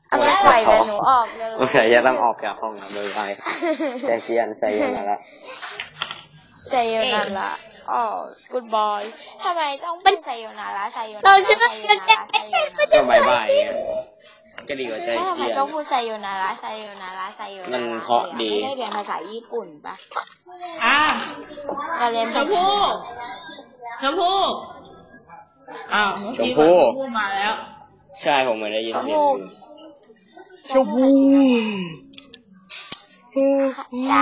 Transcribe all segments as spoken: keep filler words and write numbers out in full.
อะไรปล่อยแต่หนูออกเลยโอเคจะต้องออกจากห้องนะโดยไปแต่เชียนใส่ยังไงละไซโยนาระอ๋อ good boy ทำไมต้องเป็นไซโยนาระไซโยนาระไซโยนาระไซโยนาระก็บายบายก็ดีกว่าใจเชียนทำไมต้องพูดไซโยนาระไซโยนาระไซโยนาระมันเพราะดีไม่ได้เรียนภาษาญี่ปุ่นปะอ่ะเราเรียนชมพู่ชมพู่อ้าวชมพู่มาแล้วใช่ผมไม่ได้ยินเสียงชมพู่จ๋า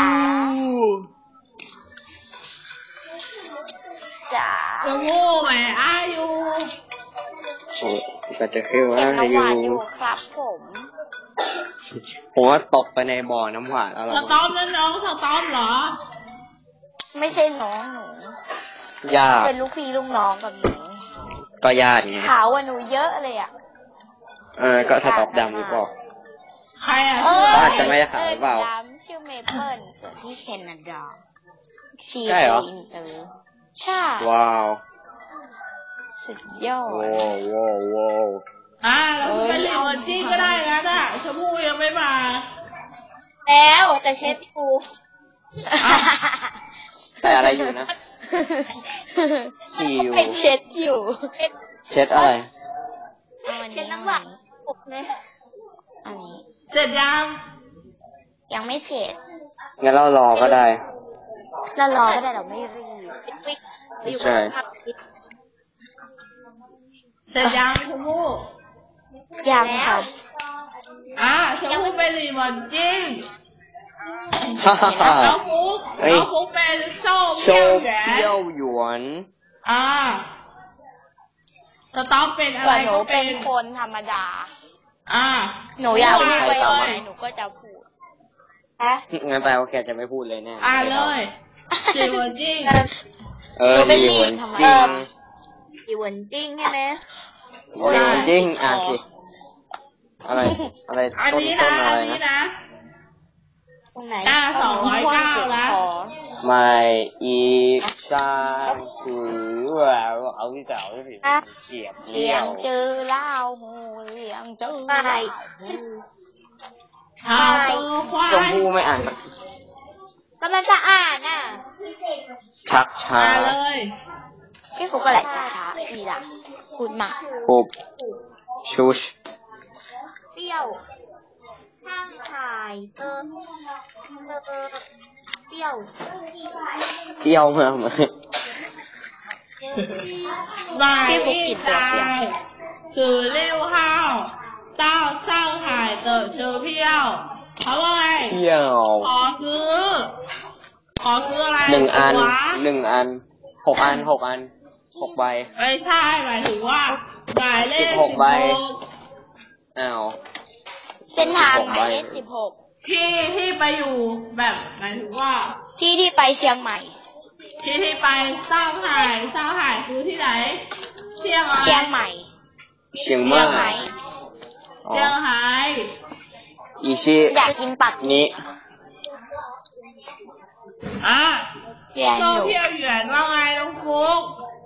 จ๋าชมพู่แม่อายุโอ้ก็จะคือว่าอยู่ครับผมผมว่าตกไปในบ่อน้ำหวานอะไรสต๊อปนั่นน้องสต๊อปเหรอไม่ใช่น้องหนูญาติเป็นลูกพี่ลูกน้องกับหนูก็ญาติไงขาวกว่าหนูเยอะเลยอ่ะเออก็สต๊อปดำหรือเปล่าใครอ่ะอาจจะไม่ขาวหรือเปล่าชื่อเมเปิลเกิดที่แคนาดาชีใช่เหรอใช่ว้าวสุดยอดว้าวว้าวว้าวอ่าเราไปเรียนวันที่ก็ได้แล้วนะชมพู่ยังไม่มาแล้วแต่เช็ดกูแต่อะไรอยู่นะคิวเป็นเช็ดอยู่เช็ดอะไรเช็ดน้ำหวานปุกเลยอันนี้เสร็จยังยังไม่เสร็จงั้นเรารอก็ได้เรารอก็ได้เราไม่รีบใช่เสร็จยังชมพู่ยังค่ะอ่าชมพู่เป็นรีบอนจิ้งน้องฟุ๊กน้องฟุ๊กเป็นโซ่เพี้ยวหยวนอ่าสต๊อปเป็นอะไรหนูเป็นคนธรรมดาอ่าหนูอยากพูดไปไหนหนูก็จะพูดฮะงั้นแปลว่าแกจะไม่พูดเลยแน่อ่าเลยรีบอนจิ้งเออรีบอนจิ้งรีบอนจิ้งใช่ไหมรีบอนจิ้งอ่านสิอะไรอะไรต้นต้นอะไรนะหน้าสองร้อยเก้าแล้วไม่อีชาคือว่าเอาที่เก่าที่ผิดเฉียบเลี้ยงเจอเล่าหูเลี้ยงเจอไม่ชมพู่ไม่อ่านกำลังจะอ่านน่ะชักช้าเลยพี่ฟุกก็แหละช้าช้าดีละพูดมาปุ๊บชูชเปรี้ยวข้างถ่ายเออเออเปรี้ยวเปรี้ยวมากเลยพี่ฟุกกินตัวเปรี้ยวคือเลี้ยวข้าวเต้าเต้าถ่ายเติร์ชื่อเปรี้ยวเขาว่าไงเปรี้ยวขอซื้อขอซื้ออะไรหนึ่งอันหนึ่งอันหกอันหกอันหกใบไม่ใช่หมายถึงว่าหมายเลขสิบหกใบอ้าวเส้นทางหมายเลขสิบหกที่ที่ไปอยู่แบบหมายถึงว่าที่ที่ไปเชียงใหม่ที่ที่ไปเต้าหายเต้าหายคือที่ไหนเชียงใหม่เชียงใหม่เชียงใหม่เชียงใหม่อีชิอยากกินปักนี้อ่ะโซเพียวเหยียนว่าไงน้องฟุ๊ก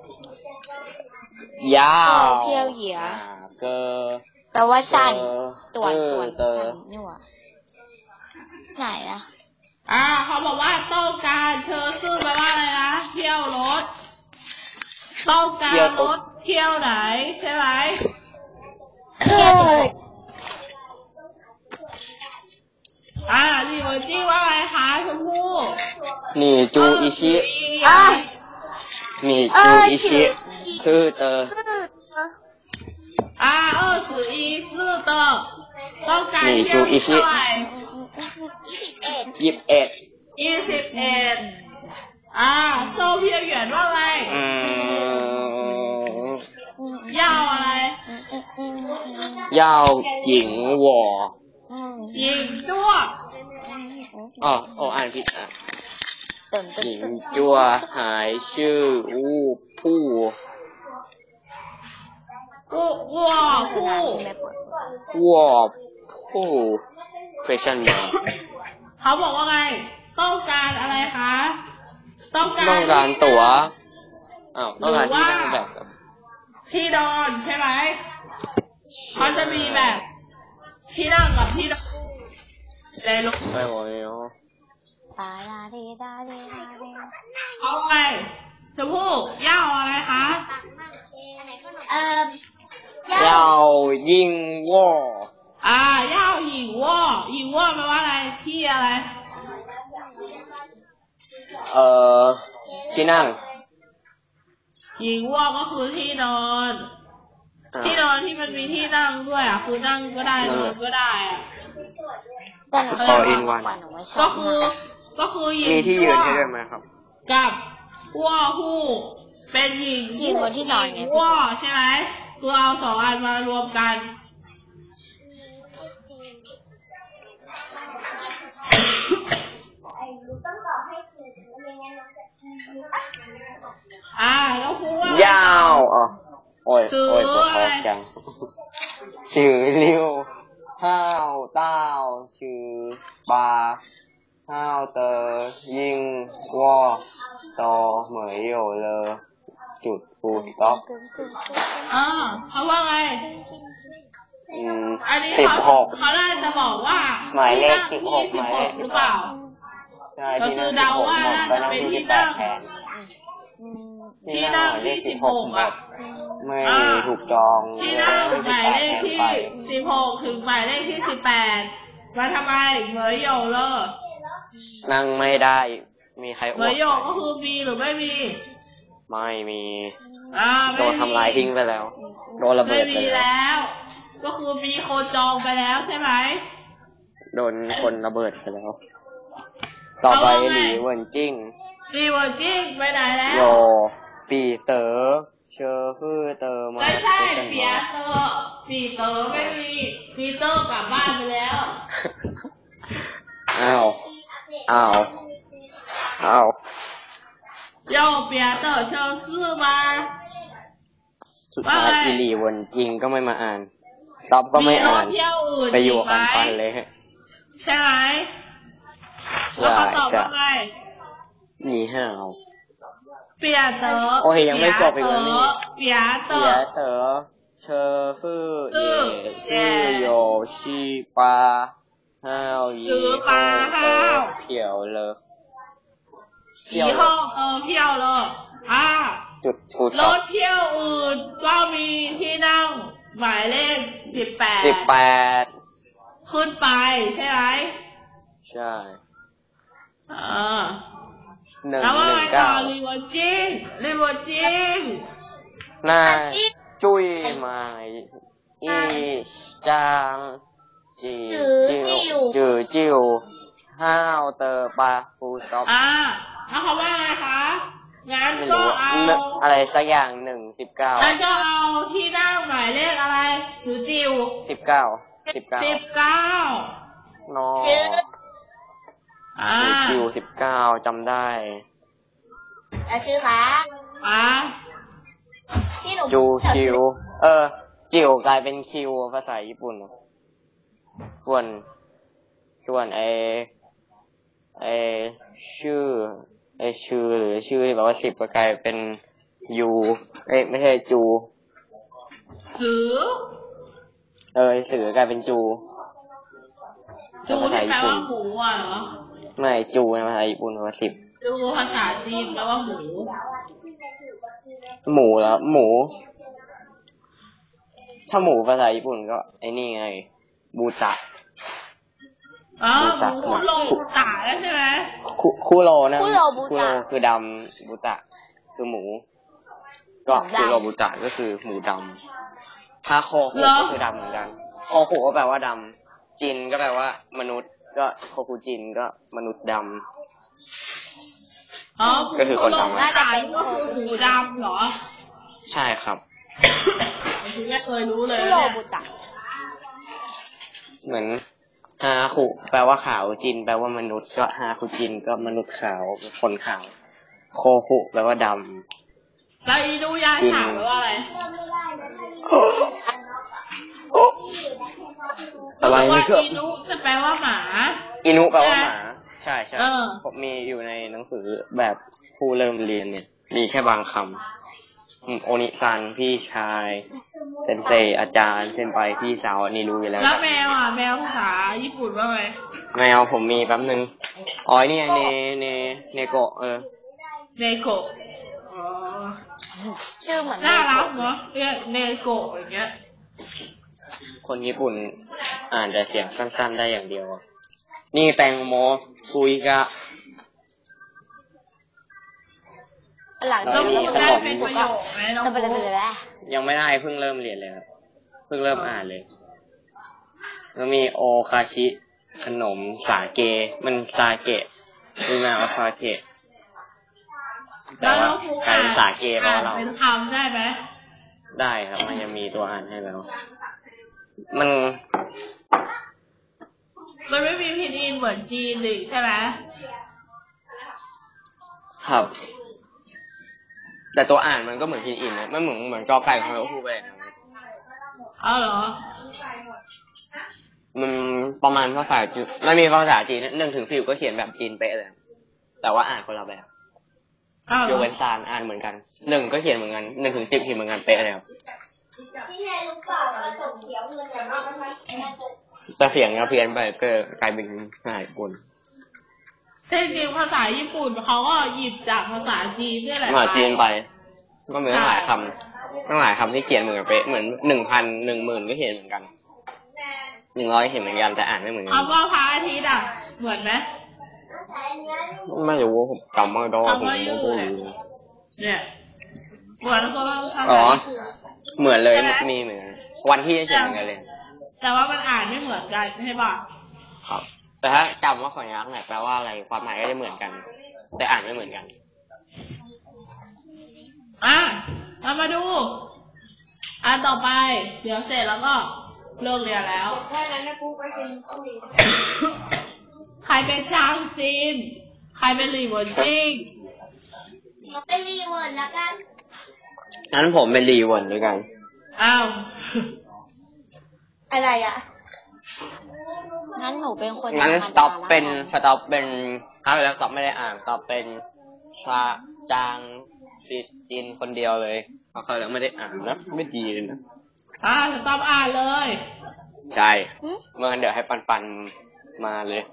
ยาวโซเพียวเหยียนเกอแปลว่าสั้นตัวส่วนสั้นนี่หว่าไหนนะอ่าเขาบอกว่าต้องการเชิญซื้อแปลว่าอะไรนะเที่ยวรถต้องการรถเที่ยวไหนใช่ไหมเที่ยวอ่านี่วันจี้ว่าไงคะชมพู่นี่จูอิชินี่จูอิชิคือเตออ่าเออสืออีซื่อเตอต้องการเที่ยวเท่าไหร่ยี่สิบเอ็ดยี่สิบเอ็ดอ่าโซเพียวเหยียนว่าไงยาวอะไรยาวหญิงหว่อหญิงจั่วอ๋อโอ้อ่านผิดอ่ะหญิงจั่วหายชื่ออู้ผู้วัวผู้วัวผู้ question mark เขาบอกว่าไงต้องการอะไรคะต้องการต้องการตั๋วอ้าวต้องการที่นั่งแบบที่นอนใช่ไหมเขาจะมีแบบที่นั่งกับที่นอนเลยลูกไปโอ้ยดาดาเดดาเดดาเดเอาไงชมพู่ย่าเอาอะไรคะเอ่อเย้ายิงว่ออ่าย่าหญิงว่อหญิงว่อแปลว่าอะไรที่อะไรเอ่อที่นั่งหญิงว่อก็คือที่นอน ที่นอนที่มันมีที่นั่งด้วยอ่ะคือนั่งก็ได้นอนก็ได้อ่ะแต่หนูชอบมากกว่าหนูไม่ชอก็บคือก็คือหญิงมีที่ยืนให้ด้วยไหมครับกับว่อฮู้เป็นหญิงยืนบนที่นอนไงว่อใช่ไหมคือเอาสองอันมารวมกันอ่าแล้วครูว่ายาวอ๋อโอ้ยโอ้ยปวดท้องจังชื่อริวห้าวเต้าชื่อปลาห้าวเตอยิงวอตอเหมยโยเลอจุดฟูสต็อปอ่าเขาว่าไงอืมอันนี้สิบเขาหกเขาน่าจะบอกว่าหมายเลขที่สิบหกนั่งหมายเลขหรือเปล่าใช่ที่นั่งสิบหกหมดก็นั่งที่สิบแปดแทนที่นั่งหมายเลขสิบหกหมดไม่ถูกจองที่เลยนั่งสิบหมายแปดเลแทขนที่ไปสิบหกถึงหมายเลขที่สิบแปดมาทำไมเหมยโยเลยนั่งไม่ได้มีใครเหอ้มวย กโยก็คือมีหรือไม่มีไม่มีอ่าโดนทำลายทิ้งไปแล้วโดนระไม่เบิดไปมีแล้วแล้ว ก็คือมีคนจองไปแล้วใช่ไหมโดนคนระเบิดไปแล้ว ต่อไปหลีเวินจิ้งรีเวอร์จิ้งไปไหนแล้วโยปีเต๋อเชอคือเตอมาไม่ใช่เปียเตอร์ปีเตอร์ไม่มีปีเตอร์กลับบ้านไปแล้วอ้าวอ้าวอ้าวโยเปียเตอร์เชอซื่อมาสุดท้ายอีหลีเวินจิ้งก็ไม่มาอ่านตอบก็ไม่อ่านเที่ยวอื่นไปอยู่กับปันปันเลยใช่ไหมแล้วเขาตอบว่าไงนี่ห่าวเปียเตอร์โอ้ยยังไม่จบอีกแล้วนี่เปียเตอเสียร์เต๋อเชอซื่อซื่เย่อซื่อโยชีปาห้าวยีซื้อปลาห้าวเพียวเลยสีห้องเออเที่ยวเลยอ่าจุดฟูดรซ็อปถเที่ยวอื่นก็มีที่นั่งหมายเลขสิบแปดสิบแปดขึ้นไปใช่ไหมใช่เออหนึ่งแล้วว่าหนึ่ไงงต่อเก้ารีเวอร์จิ้งรีเวอร์จิ้งหน้าจุ้ยไม้อีจางจีจิวจือจิวห้าวเตอปาฟูดซ็อปอ่าแล้วเขาว่าไงคะงั้นไม่ก็รู้เอาอะไรสักอย่างหนึ่งสิบเก้างั้นก็เอาที่นั่งหมายเลขอะไรสือจิวสิบเก้าสิบเก้าสิบเก้านออ่าจิวสิบเก้าจำได้แล้วชื่อคะอ่าที่หนูจูคิว เออ จิวกลายเป็นคิวภาษาญี่ปุ่นส่วนส่วนไอไอชื่อไอชื่อหรือชื่อที่แบบว่าสิบก็กลายเป็นยูเอ้ยไม่ใช่จูสือเออสือกลายเป็นจูจูที่แปลว่าหมูอ่ะเหรอไม่จูในภาษาญี่ปุ่นว่าสิบจูภาษาจีนแปลว่าหมูหมูแล้วหมู ถ้าหมูภาษาญี่ปุ่นก็ไอ้นี่ไงบูตะอ๋อหมูโลบูตะแล้วใช่ไหมคุคุโรนะคุโรบูคุโรตะคือดำบูตะคือหมู ก็คุโรบูตะก็คือหมูดำถ้าโคคุก็คือดำเหมือนกันโคคุก็แปลว่าดำจินก็แปลว่ามนุษย์ ก็โคคุจินก็มนุษย์ดำอ๋อก็คือคนดำน่าจะเป็นก็คือหมูดำเหรอใช่ครับผมไม่เคยรู้เลยคุโรเนี่ยบุตะเหมือนฮาคุแปลว่าขาวจินแปลว่ามนุษย์ก็ฮาคุจินก็มนุษย์ขาวคนขาวโคคุแปลว่าดำแล้วอีนูยาฉาแปลว่าอะไรอะไรว่านี่ก็อีนูจะแปลว่าหมาอินุแปลว่าหมาใช่ใช่เออผมมีอยู่ในหนังสือแบบผู้เริ่มเรียนเนี่ย มีแค่บางคโอนิซันพี่ชายเซนเซอาจารย์เซนไปพี่สาวอันนี้รู้อยู่แล้วแล้วแมวอ่ะแมวภาษาญี่ปุ่นว่าไงแมวผมมีแป๊บนึงอ๋อนี่เนเนเนโกะเออเนโกะอ๋อชื่อเหมือนน่ารักเนาะเรียกเนโกะอย่างเงี้ยคนญี่ปุ่นอ่านแต่เสียงสั้นๆได้อย่างเดียวนี่แตงโมคุยกะหลังจากนี้ได้เป็นประโยคไหมน้องโบยังไม่ได้เพิ่งเริ่มเรียนเลยครับเพิ่งเริ่มอ่านเลยแล้วมีโอคาชิขนมสาเกมันซาเกะมีมาว่าซาเกะแต่ว่ากลายเป็นสาเกะเพราะเราเป็นคำได้ไหมได้ครับมันจะมีตัวอ่านให้แล้วมันมันไม่มีพินอินเหมือนจีนหรือใช่ไหมครับแต่ตัวอ่านมันก็เหมือนพินอินนะมันเหมือนเหมือนกอไก่ของเราพูดไปอ้าวเหรอมันประมาณภาษาจีนไม่มีภาษาจีนหนึ่งถึงสิบก็เขียนแบบจีนเป๊ะเลยแต่ว่าอ่านคนละแบบโยเวนซานอ่านเหมือนกันหนึ่งก็เขียนเหมือนกันหนึ่งถึงสิบเขียนเหมือนกันเป๊ะเลยครับแต่เสียงเราเพี้ยนไปก็กลายเป็นหายปนจริงๆภาษาญี่ปุ่นเขาก็หยิบจากภาษาจีนด้วยแหละภาษาจีนไปก็มีหลายคำตั้งหลายคำที่เขียนเหมือนกันเป๊ะเหมือนหนึ่งพันหนึ่งหมื่นก็เขียนเหมือนกันหนึ่งร้อยเขียนเหมือนกันแต่อ่านไม่เหมือนกันคำว่าพระอาทิตย์อ่ะเหมือนไหมไม่รู้ผมจำไม่ได้ผมไม่พูดเนี่ยเหมือนก็อ๋อเหมือนเลยมีเหมือนวันที่เขียนเหมือนกันเลยแต่ว่ามันอ่านไม่เหมือนกันใช่ป่ะครับแต่ถ้าจำว่าสัญลักษณ์ไหนแปลว่าอะไรความหมายก็จะเหมือนกันแต่อ่านไม่เหมือนกันอ่ะเรามาดูอันต่อไปเดี๋ยวเสร็จแล้วก็เลิกเรียนแล้วแค่นั้นนะกูไปกินข้าวเหนียวใครเป็นจางซีนใครเป็นรีเวิร์ดจิ้งเป็นรีเวิร์ดแล้วกันงั้นผมเป็นรีเวิร์ดด้วยกันอ้าวอะไรอ่ะงั้นหนูเป็นคนงั้นสต็อปเป็นสต็อปเป็นครั้งแล้วสต็อปไม่ได้อ่านสต็อปเป็นซาจางซีจินคนเดียวเลยเพราะเขาแล้วไม่ได้อ่านนะไม่ดีเลยนะอ่าสต็อปอ่านเลยใช่เมื่อเดี๋ยวให้ปันปันมาเลย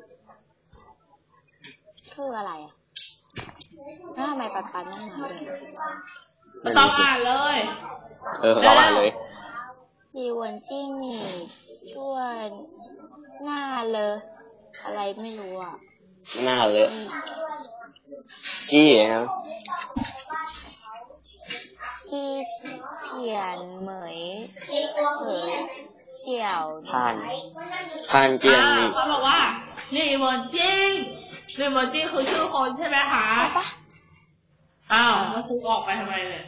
คืออะไรอ่ะแล้วทำไมปันปันต้องมาเลยสต็อปอ่านเลยเออสต็อปอ่านเลยดีวันจิ้งนี่ช่วยหน้าเลยอะไรไม่รู้อ่ะหน้าเลยจี้ครับที่เทียนเหมยเหยเจียวผ่านผ่านเจียนนี่เขาบอกว่านี่เหมือนจริงนี่เหมือนจริงคือชื่อคนใช่ไหมคะอ้าวแล้วครูออกไปทำไมเนี่ย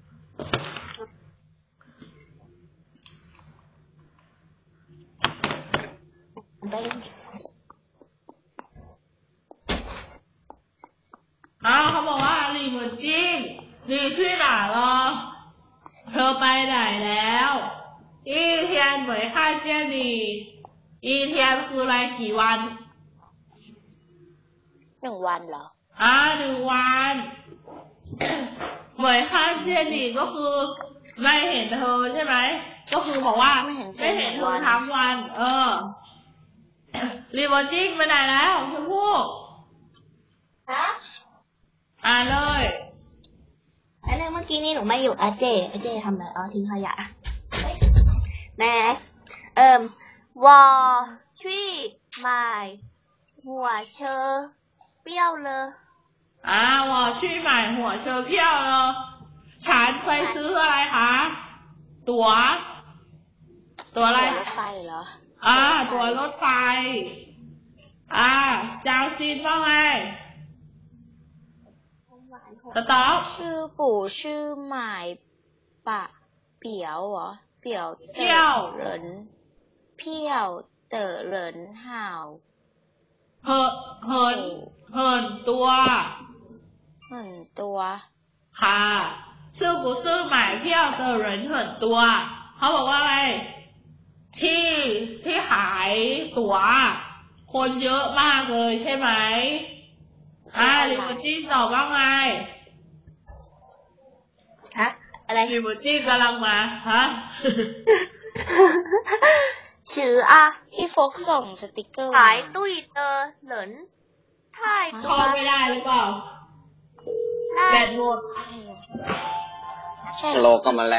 อ้าวเขาบอกว่านี่เหมือนจริงนี่ชื่อหนาเหรอเธอไปไหนแล้วอีเทียนเหมยค่าเจียนี่อีเทียนคืออะไรกี่วันหนึ่งวันเหรออ่าหนึ่งวันเหมยค่าเจียนี่ก็คือไม่เห็นเธอใช่ไหมก็คือบอกว่าไม่เห็นไม่เห็นเธอทั้งวันเออรีบอจิ้งไปไหนแล้วชมพู่ฮะอ่านเลยอันนึงเมื่อกี้นี่หนูไม่อยู่อาเจอาเจทำอะไรอ๋อทิ้งขยะแม่เอิ่มวอชี่หมายหัวเชอเปรี้ยวเลยอ่าวอชี่หมายหัวเชอเปรี้ยวเลยฉันไปซื้ออะไรคะตั๋วตั๋วอะไรรถไฟเหรออ่าตั๋วรถไฟอ่าจางซีนว่าไงสต๊อปชื่อปู่ชื่อหมายปะเปียวเหรอเปียวเปี่ยวเหรินเพี้ยวเต๋อเหรินห่าวเหินเหินเหินตัวเหินตัวค่ะชื่อปู่ชื่อหมายเพี้ยวเต๋อเหรินเหินตัวเขาบอกว่าอะไรที่ที่ขายตั๋วคนเยอะมากเลยใช่ไหมอ่าลิมูจิ้นตอบว่าไงฮะอะไรอีโมจิกำลังมาฮะชื่ออะพี่โฟกส่งสติกเกอร์ขายตุ้ยเตอเหลินถ่ายตัเข้าว ไม่ได้หรือเปล่าแบตหมดใช่โลก็มาแล้ว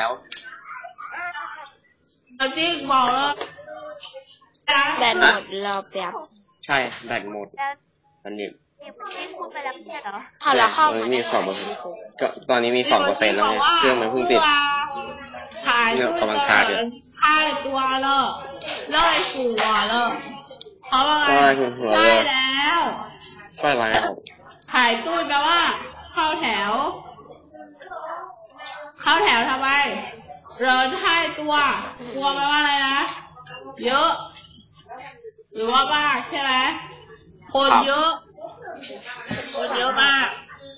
เอาจริงบอกแล้วแบตหมดรอแป๊บใช่แบตหมดตอนนี้พูดไปแล้วไม่ใช่เหรอถ้าเราเข้ามามีสองเปอร์เซ็นต์ก็ตอนนี้มีสองเปอร์เซ็นต์แล้วเนี่ยเครื่องมันเพิ่งติดเนี่ยกำลังชาร์จอยู่ถ่ายตัวเลยเลยหัวเลยเพราะว่าไงใช่แล้วใช่แล้วถ่ายตู้แปลว่าเข้าแถวเข้าแถวทำไมเราถ่ายตัวตัวแปลว่าอะไรนะเยอะหรือว่ามากใช่ไหมคนเยอะคนเยอะมาก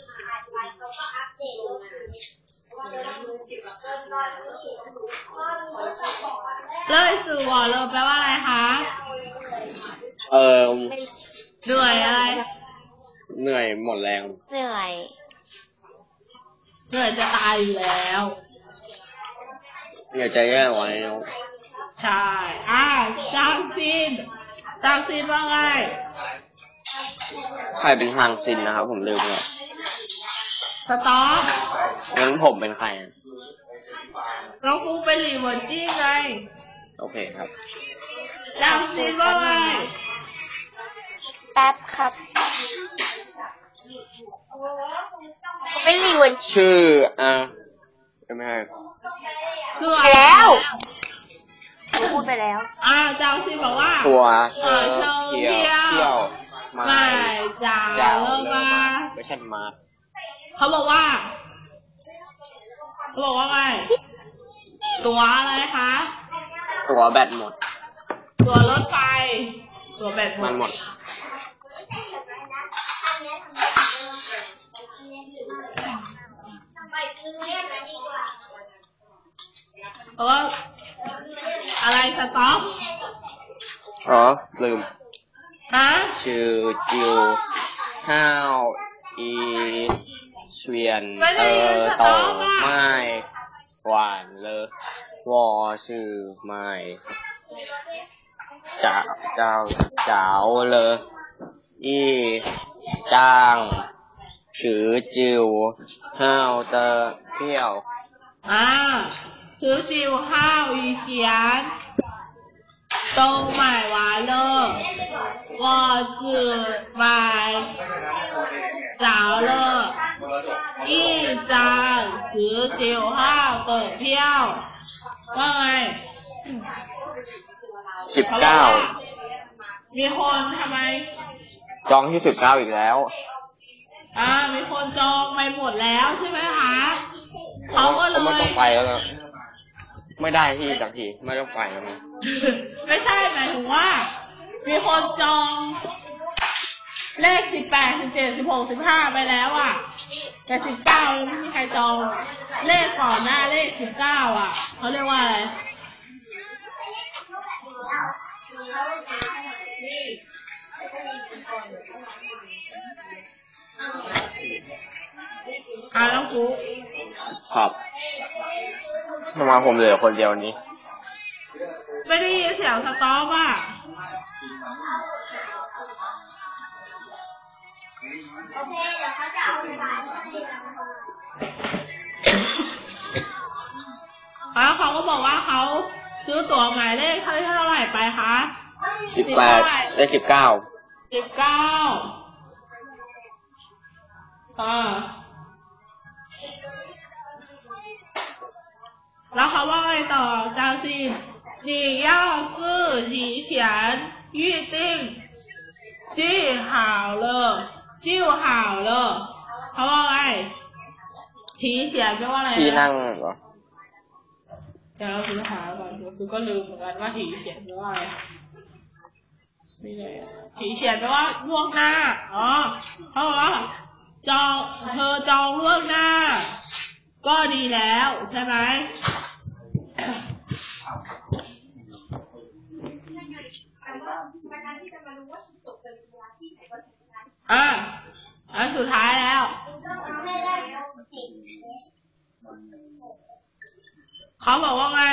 เลยสื่อว่าเลยแปลว่าอะไรคะเออเหนื่อยอะไรเหนื่อยหมดแรงเหนื่อยเหนื่อยจะตายอยู่แล้วเหนื่อยจะแย่ไว้ใช่อ่าจางซินจางซินว่าไงใครเป็นทางซินนะครับผมลืมแล้วสต๊อปงั้นผมเป็นใครน้องฟุ๊กเป็นหลีเหมือนจี้ไงโอเคครับจางซินว่าไงแป๊บครับเป็นหลีเหมือนชื่ออ่าไม่ใช่คือแล้วพูดไปแล้วอ่าจางซินบอกว่าตัวเชิญเที่ยวเที่ยวไม่จ่าเลิกมาไม่ใช่มาเขาบอกว่าเขาบอกว่าไงตัวอะไรคะตัวแบตหมดตัวรถไฟตัวแบตหมดมันหมดเอออะไรสต๊อปอ๋อลืมฮะชื่อจิวห้าวอีเฉียนเออโตไม่หวานเลยวอชื่อไม่จ่าเจ้าเจ้าเลยอีจางชื่อจิวห้าวเตอเที่ยวอ่าชื่อจิวห้าวอีเฉียน都买完了我只买着了一张十九号的票ว่าไงสิบเก้ามีคนทำไมจองที่สิบเก้าอีกแล้วอ่ามีคนจองไปหมดแล้วใช่ไหมคะเขาก็เลยไม่ต้องไปแล้วนะไม่ได้ที่จากทีไม่ต้องไปแล้วนะไม่ใช่หมายถึงว่ามีคนจองเลขสิบแปดสิบเจ็ดสิบหกสิบห้าไปแล้วอ่ะแต่สิบเก้าไม่มีใครจองเลขก่อนหน้าเลขสิบเก้าอ่ะเขาเรียกว่าอะไรอ่าน้องกูครับทำไมผมเหลือคนเดียวนี้ไม่ได้ยินเสียงสต๊อปอ่ะโอเคเดี๋ยวเขาจะเอาไปถ่ายแล้วเขาก็บอกว่าเขาซื้อตั๋วหมายเลขเท่าเท่าไหร่ไปคะสิบแปดได้สิบเก้าสิบเก้าอ่าแล้วเขาว่าไงต่อจางซิน你要自己前预定记好了就好了เขาว่าไง提前แปลว่าอะไรที่นั่งเหรอเดี๋ยวเราซื้อหาก่อนคือก็ลืมเหมือนกันว่า提前แปลว่าอะไรนี่เลย提前แปลว่าล่วงหน้าอ๋อเขาบอกว่าจองเธอจองล่วงหน้าก็ดีแล้วใช่ไหมอ่ะอันสุดท้ายแล้วเขาบอกว่าไง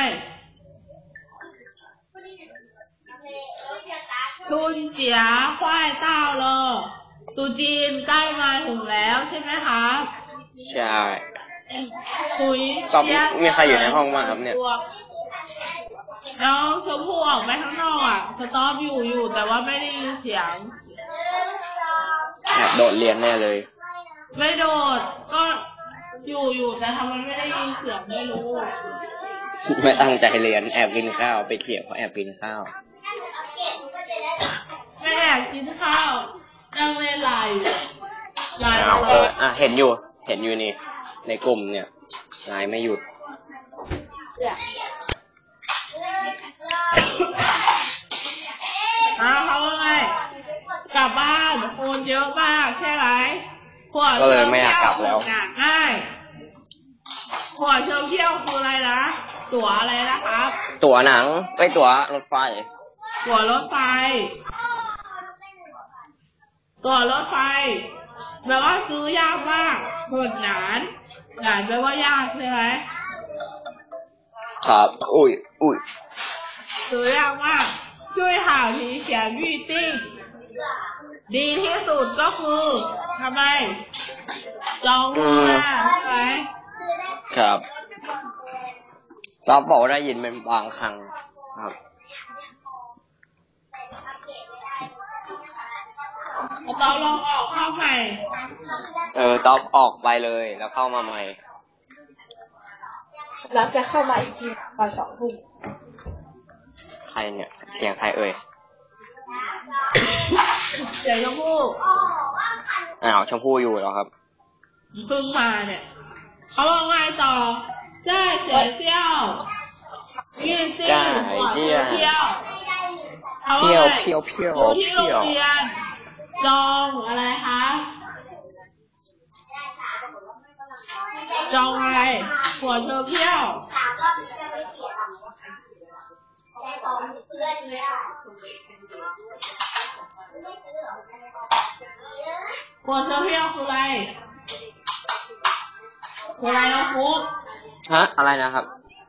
ทุนเจียควายเต้าเลยตุจีนใกล้มาถึงแล้วใช่ไหมคะใช่คุยก็มีใครอยู่ในห้องบ้างครับเนี่ยน้องชมพู่ออกไปข้างนอกอ่ะสต๊อปอยู่อยู่แต่ว่าไม่ได้ยินเสียงแอบโดดเรียนแน่เลยไม่โดดก็อยู่อยู่แต่ทำไมไม่ได้ยินเสียงไม่รู้ไม่ตั้งใจเรียนแอบกินข้าวไปเถียงเขาแอบกินข้าวไม่แอบกินข้าวนั่งเล่นไลน์ไลน์เอออ่ะเห็นอยู่เห็นอยู่นี่ในกลุ่มเนี่ยไลน์ไม่หยุดอ้าวเขาว่าไงกลับบ้านคนเยอะมากใช่ไหมก็เลยไม่อยากกลับแล้วง่ายหัวเชิงเที่ยวคืออะไรนะตั๋วอะไรนะครับตั๋วหนังไปตั๋วรถไฟตั๋วรถไฟตั๋วรถไฟแปลว่าซื้อยากมากหดหนานหนานแปลว่ายากใช่ไหมครับอุ้ยอุ้ยซื้อยากมากช่วยหาทีเขียนวิติ้งดีที่สุดก็คือทำไมจองมาใช่ไหมครับซอฟบอกได้ยินเป็นบางครั้งครับตอนลองออกเข้าใหม่เออซอฟออกไปเลยแล้วเข้ามาใหม่แล้วจะเข้ามาอีกทีตอนสองทุ่มใครเนี่ยเสียงใครเอ่ยเสียงชมพู่อ้าวชมพู่อยู่แล้วครับเพิ่งมาเนี่ยเขาว่าไงต่อเจ้าเสียเที่ยวยี่สิบหัวเที่ยวเที่ยวเที่ยวเที่ยวเที่ยวที่โรงเรียนจองอะไรคะจองอะไรหัวเที่ยวหัวเที่ยวคืออะไรคืออะไรนะครูฮะอะไรนะครับ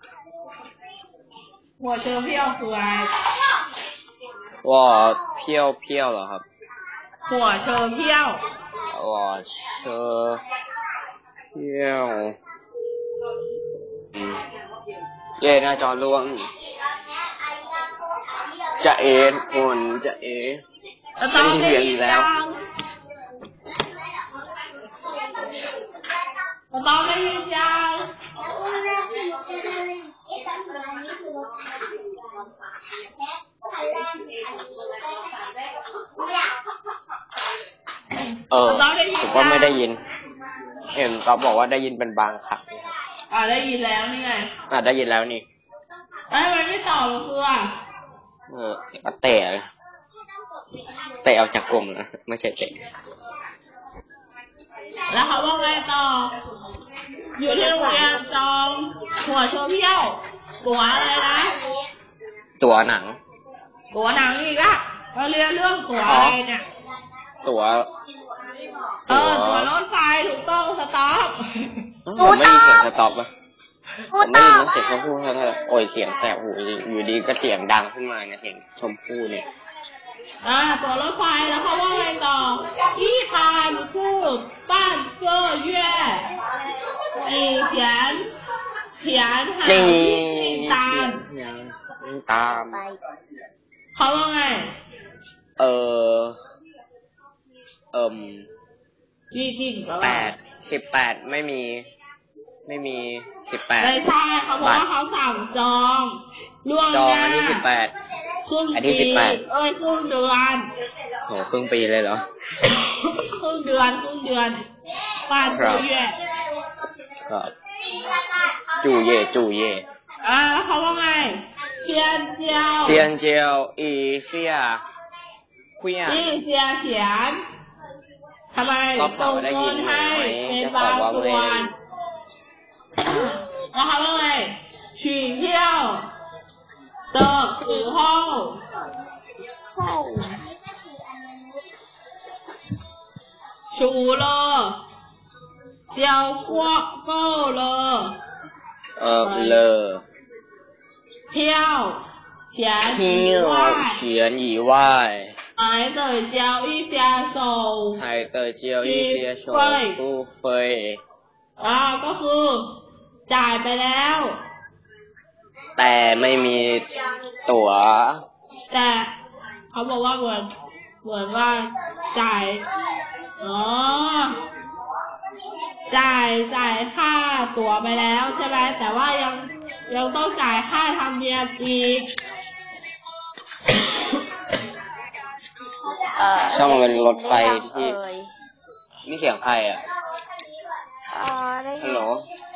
หัวเชอเพี้ยวคืออะไรว่าเพี้ยวเพี้ยวเหรอครับหัวเชอเพี้ยวว่าเชอเพี้ยวเย่หน้าจอร่วงจะเอ็นคนจะเอ็นไม่ได้เรียนอีกแล้วต้องได้ยินยังเออผมว่าไม่ได้ยินเห็นเขาบอกว่าได้ยินเป็นบางครั้งนะครับอ่าได้ยินแล้วนี่ไงอ่าได้ยินแล้วนี่ไอ้มันไม่ตอบคืออ่ะเออก็เตะเตะออกจากกลุ่มนะไม่ใช่เตะแล้วเขาว่าไงต่ออยู่ที่โรงเรียนจองหัวโชว์เที่ยวตั๋วอะไรนะตั๋วหนังตั๋วหนังอีกอะเราเรียนเรื่องตั๋วอะไรเนี่ยตั๋วเออตั๋วรถไฟถูกต้องสต็อปผมไม่มีเสียงสต็อปอะผมไม่ได้ยินเสียงชมพู่เท่าไหร่โอ้ยเสียงแสบหูอยู่ดีก็เสียงดังขึ้นมาเนี่ยเสียงชมพู่เนี่ยอ่าตั๋วรถไฟแล้วเขาว่าไงต่อยี่พานคือบ้านเกอร์เย่ไอเขียนเขียนหาที่ตามตามเขาว่าไงเออเอิ่มยี่จริงแปดสิบแปดไม่มีไม่มีสิบแปดไม่ใช่เขาบอกว่าเขาสั่งจองล่วงหน้าจองอันที่สิบแปดอันที่สิบแปดเอ้ยครึ่งเดือนโหครึ่งปีเลยเหรอครึ่งเดือนครึ่งเดือนป้าจูเย่ครับจูเย่จูเย่อ่าเขาว่าไงเซียนเจียวเซียนเจียวอีเซียคุยอ่ะอีเซียเขียนทำไมส่งเงินให้เป็นบางส่วนแล้วเขาว่าไงฉี่เที่ยวเติมสีห้องชูเลยเจียวกัวเก้าเลยเออเลอเที่ยวเขียนเที่ยวเขียน以外还得交一些手还得交一些手续费อ่าก็คือจ่ายไปแล้วแต่ไม่มีตั๋วแต่เขาบอกว่าเหมือนเหมือนว่าจ่ายอ๋อจ่ายจ่ายค่าตั๋วไปแล้วใช่ไหมแต่ว่ายังยังต้องจ่ายค่าธรรมเนียมอีกเอ่อช่องเป็นรถไฟเอ่ที่ยนี่เสียงใครอ่ะอ๋อได้ฮัลโหลย